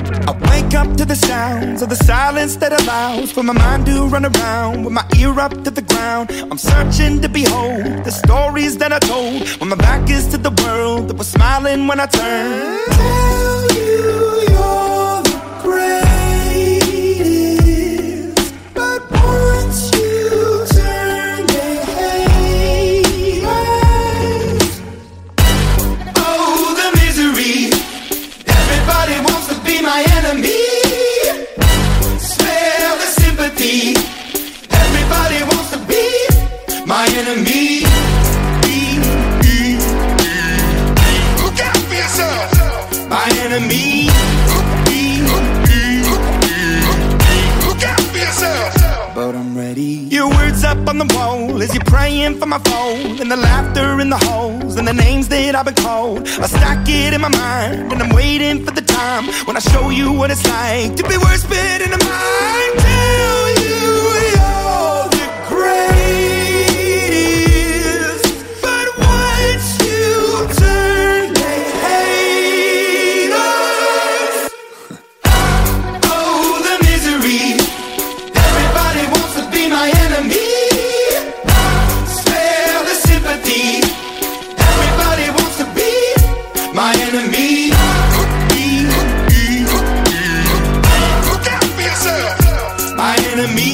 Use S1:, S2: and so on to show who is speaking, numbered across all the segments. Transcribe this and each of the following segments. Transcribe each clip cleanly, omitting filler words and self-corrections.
S1: I wake up to the sounds of the silence that allows for my mind to run around with my ear up to the ground. I'm searching to behold the stories that I told when my back is to the world that was smiling when I turned. Tell you you're the greatest, but once you turn, they hate us. Oh, the misery. Everybody wants to be my enemy. Smell the sympathy. Everybody wants to be my enemy. Look out for yourself. My enemy. Look out for yourself. But I'm ready. Your words up on the wall as you're praying for my phone, and the laughter in the halls and the names that I've been called. I stack it in my mind and I'm waiting for the time when I show you what it's like to be worse fit in the mind. Tell you you're the greatest, but once you turn, they hate us. Oh, the misery. Everybody wants to be my enemy. Spare the sympathy. Everybody wants to be my enemy. Look out for yourself. My enemy.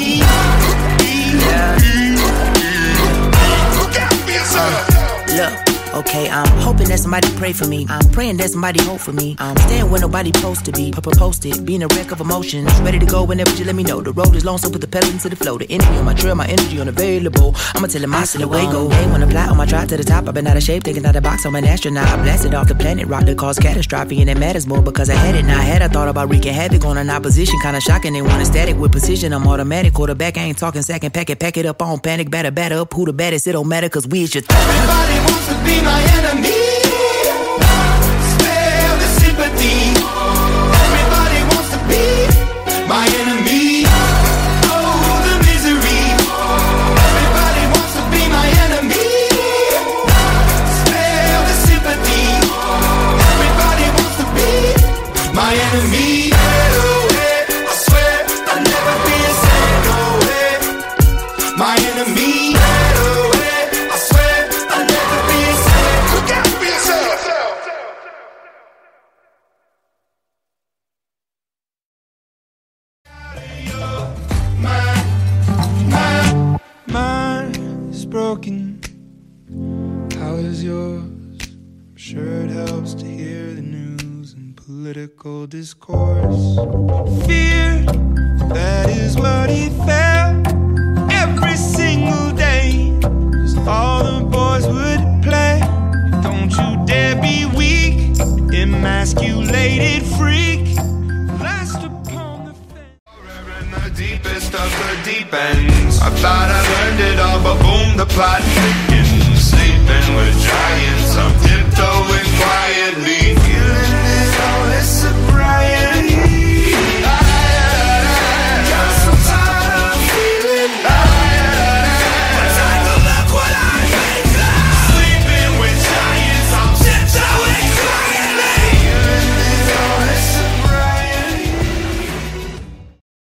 S1: Look out for yourself.
S2: Look, okay, I'm hoping that somebody pray for me. I'm praying that somebody hope for me. I'm staying where nobody supposed to be. Posted, being a wreck of emotions. Ready to go whenever you let me know. The road is long, so put the pedal into the flow. The energy on my trail, my energy unavailable. I'ma tell him I still away go. Hey, when I fly on my drive to the top, I've been out of shape, thinking out of the box. I'm an astronaut. I blasted off the planet, rock that caused catastrophe, and it matters more because I had it. Now I had I thought about wreaking havoc on an opposition, kinda shocking. They want a static with precision. I'm automatic, quarterback. I ain't talking second pack it up on panic, batter up. Who the baddest? It don't matter, cause we is your
S1: Everybody wants to be my enemy. Spare the sympathy. Everybody wants to be my enemy. Oh, the misery. Everybody wants to be my enemy. Spare the sympathy. Everybody wants to be my enemy. I swear I'll never be a sad no way. My enemy. I swear I'll never be a sad. Look out for yourself. Mine is broken. How is yours? I'm sure it helps to hear the news and political discourse. Fear, that is what he felt every single day. Just all the boys would play. Don't you dare be weak, emasculated freak. Last upon the fence. In the deepest of the deep ends. I thought I learned it all, but boom, the plot thickens. Sleeping with giants, I'm tiptoeing quietly.